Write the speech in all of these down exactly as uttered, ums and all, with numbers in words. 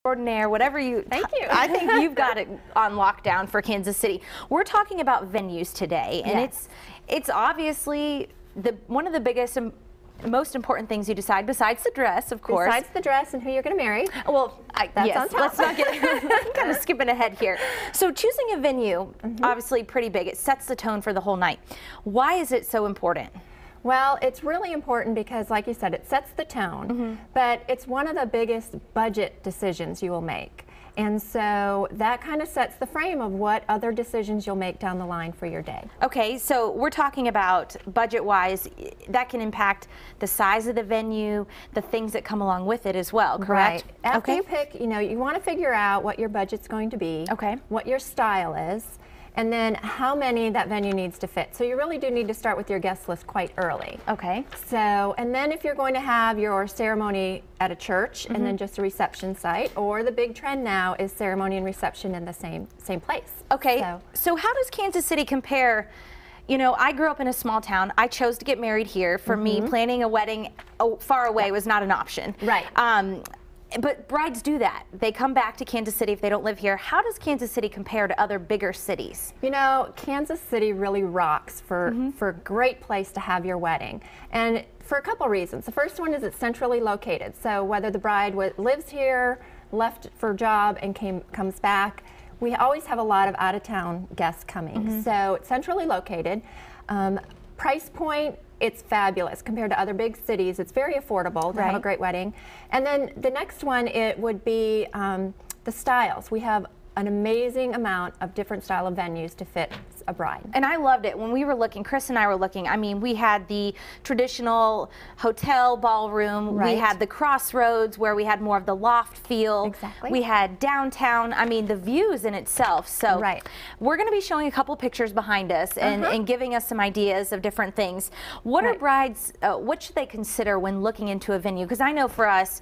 extraordinaire, whatever you. Thank you. I think you've got it on lockdown for Kansas City. We're talking about venues today, and Yes. it's it's obviously the one of the biggest and most important things you decide, besides the dress, of course. Besides the dress and who you're going to marry. Well, I, That's yes, on top. let's not get I'm kind of skipping ahead here. So choosing a venue, Mm-hmm. obviously pretty big. It sets the tone for the whole night. Why is it so important? Well, it's really important because, like you said, it sets the tone, Mm-hmm. but it's one of the biggest budget decisions you will make. And so that kind of sets the frame of what other decisions you'll make down the line for your day. Okay, so we're talking about budget-wise, that can impact the size of the venue, the things that come along with it as well, correct? Right. After okay. you pick, you know, you want to figure out what your budget's going to be, Okay. what your style is, and then how many that venue needs to fit. So you really do need to start with your guest list quite early. Okay. So, and then if you're going to have your ceremony at a church Mm-hmm. and then just a reception site, or the big trend now is ceremony and reception in the same same place. Okay, So, so how does Kansas City compare? You know, I grew up in a small town. I chose to get married here. For me, planning a wedding oh, far away was not an option. Right. Um, but brides do that. They come back to Kansas City if they don't live here. How does Kansas City compare to other bigger cities? you know, Kansas City really rocks for, Mm-hmm. for a great place to have your wedding. And for a couple reasons. The first one is it's centrally located. So whether the bride w lives here, left for a job, and came comes back, we always have a lot of out-of-town guests coming. Mm-hmm. So it's centrally located. Um, price point, it's fabulous compared to other big cities. It's very affordable to have a Right. great wedding. And then the next one, it would be um, the styles. We have an amazing amount of different style of venues to fit a bride. And I loved it when we were looking, Chris and I were looking. I mean, we had the traditional hotel ballroom. We Right. had the crossroads where we had more of the loft feel. Exactly. We had downtown. I mean, the views in itself. So Right. we're going to be showing a couple pictures behind us and, Uh-huh. and giving us some ideas of different things. What are Right. brides, uh, what should they consider when looking into a venue? Because I know for us,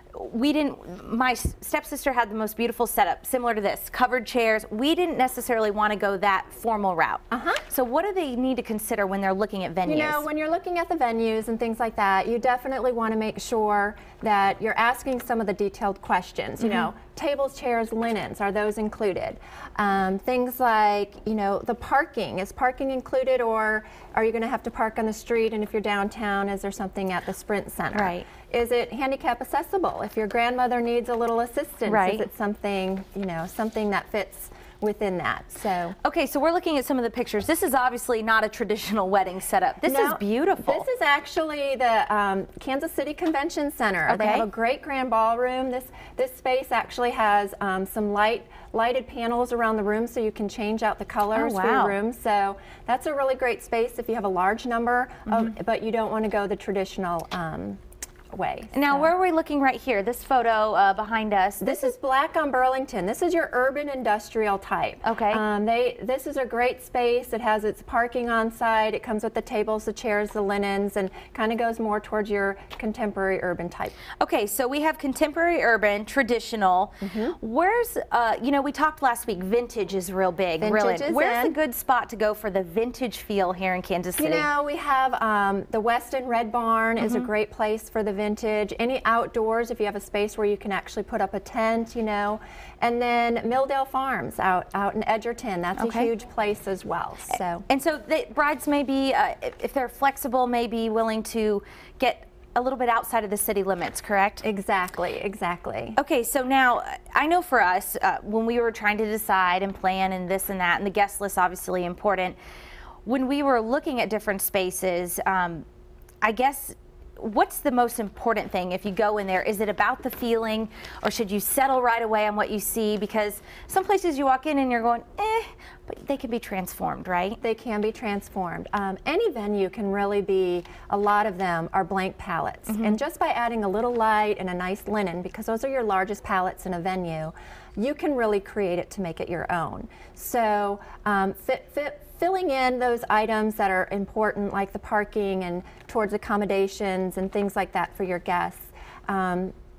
we didn't, my stepsister had the most beautiful setup, similar to this, covered chairs. We didn't necessarily want to go that formal route. Uh-huh. So what do they need to consider when they're looking at venues? You know, when you're looking at the venues and things like that, you definitely want to make sure that you're asking some of the detailed questions. You know, tables, chairs, linens, are those included? Um, things like, you know, the parking. Is parking included, or are you going to have to park on the street? And if you're downtown, is there something at the Sprint Center? Right. Is it handicap accessible? If your grandmother needs a little assistance, Right. is it something, you know, something that fits within that? So. Okay, so we're looking at some of the pictures. This is obviously not a traditional wedding setup. This No, is beautiful. This is actually the um, Kansas City Convention Center. They Okay. have a great grand ballroom. This this space actually has um, some light lighted panels around the room, so you can change out the colors Oh, for wow. your room. So that's a really great space if you have a large number, of, but you don't want to go the traditional um, way. Now, So. where are we looking right here? This photo uh, behind us. This is Black on Burlington. This is your urban industrial type. Okay. Um, they. This is a great space. It has its parking on site. It comes with the tables, the chairs, the linens, and kind of goes more towards your contemporary urban type. Okay, so we have contemporary, urban, traditional. Mm-hmm. Where's, uh, you know, we talked last week, vintage is real big. Vintage really. is Where's in. a good spot to go for the vintage feel here in Kansas City? You know, we have um, the Weston Red Barn is a great place for the vintage. Any outdoors, if you have a space where you can actually put up a tent, you know. And then Milldale Farms out out in Edgerton, that's Okay. a huge place as well. So. And so the brides may be, uh, if they're flexible, may be willing to get a little bit outside of the city limits, correct? Exactly, exactly. Okay, so now I know for us, uh, when we were trying to decide and plan and this and that, and the guest list obviously important, when we were looking at different spaces, um, I guess, what's the most important thing if you go in there? Is it about the feeling, or should you settle right away on what you see? Because some places you walk in and you're going, eh, but they can be transformed, right? They can be transformed. Um, any venue can really be, a lot of them are blank palettes. Mm-hmm. And just by adding a little light and a nice linen, because those are your largest palettes in a venue, you can really create it to make it your own. So um, fit, fit, filling in those items that are important, like the parking and towards accommodations and things like that for your guests. Um,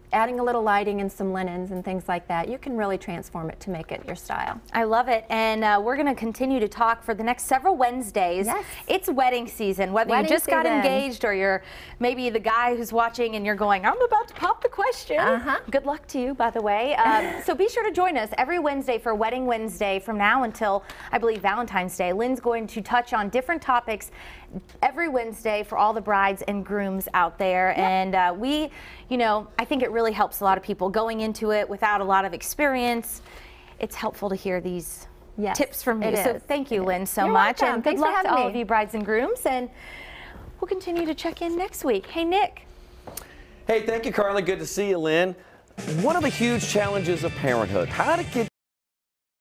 adding a little lighting and some linens and things like that, you can really transform it to make it your style. I love it, and uh, we're going to continue to talk for the next several Wednesdays. Yes. It's wedding season, whether Wedding you just got season. engaged or you're maybe the guy who's watching and you're going, I'm about to pop the question. Uh-huh. Good luck to you, by the way. Um, so be sure to join us every Wednesday for Wedding Wednesday from now until, I believe, Valentine's Day. Lynn's going to touch on different topics every Wednesday for all the brides and grooms out there. Yep. And uh, we, you know, I think it really helps a lot of people going into it without a lot of experience. It's helpful to hear these Yes, tips from you. it So is. thank you, It Lynn, is. so You're much. welcome. And good Thanks for luck to having all me. of you brides and grooms. And we'll continue to check in next week. Hey, Nick. Hey, thank you, Carla. Good to see you, Lynn. One of the huge challenges of parenthood, how to get